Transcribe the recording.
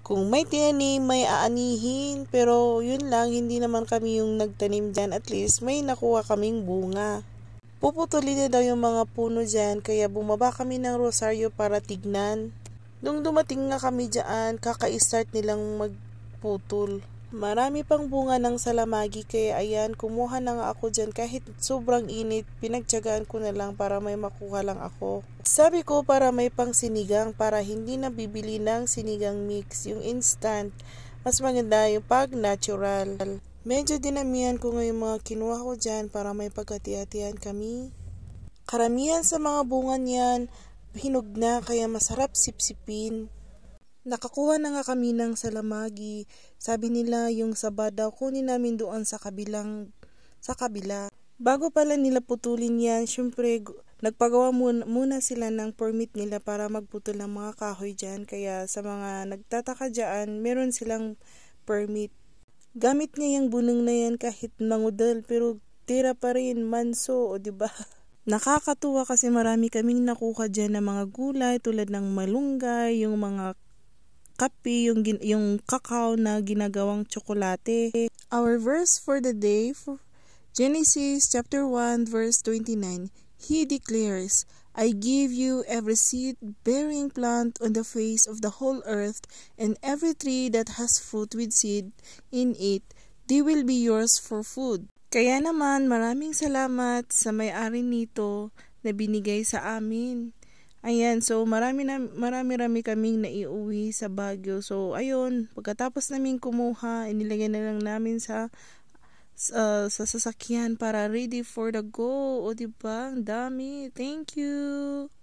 Kung may tinanim, may aanihin. Pero yun lang, hindi naman kami yung nagtanim dyan. At least may nakuha kaming bunga. Puputulin na daw yung mga puno dyan, kaya bumaba kami ng Rosario para tignan. Nung dumating nga kami dyan, kaka-start nilang magputol. Marami pang bunga ng salamagi, kaya ayan, kumuha na nga ako dyan kahit sobrang init, pinagtyagaan ko na lang para may makuha lang ako. Sabi ko para may pang sinigang, para hindi na bibili ng sinigang mix, yung instant, mas maganda yung pag natural. Medyo dinamihan ko ngayong mga kinuha ko dyan para may pagkati-hatihan kami. Karamihan sa mga bunga niyan, hinog na kaya masarap sipsipin. Nakakuha na nga kami ng salamagi. Sabi nila yung saba daw kunin namin doon sa kabila. Bago pala nila putulin yan, syempre nagpagawa muna sila ng permit nila para magputol ng mga kahoy dyan. Kaya sa mga nagtataka dyan, meron silang permit. Gamit niya yung bunong na yan kahit mangudal pero tira pa rin manso, o diba? Nakakatuwa kasi marami kaming nakuha dyan ng mga gulay tulad ng malunggay, yung mga kape, yung kakao na ginagawang tsokolate. Our verse for the day, Genesis chapter 1 verse 29, He declares, I give you every seed-bearing plant on the face of the whole earth, and every tree that has fruit with seed in it, they will be yours for food. Kaya naman, maraming salamat sa may-ari nito na binigay sa amin. Ayan, so marami kaming naiuwi sa Baguio. So, ayun, pagkatapos namin kumuha, inilagay na lang namin sa sasakyan para ready for the go. O diba? Ang dami. Thank you.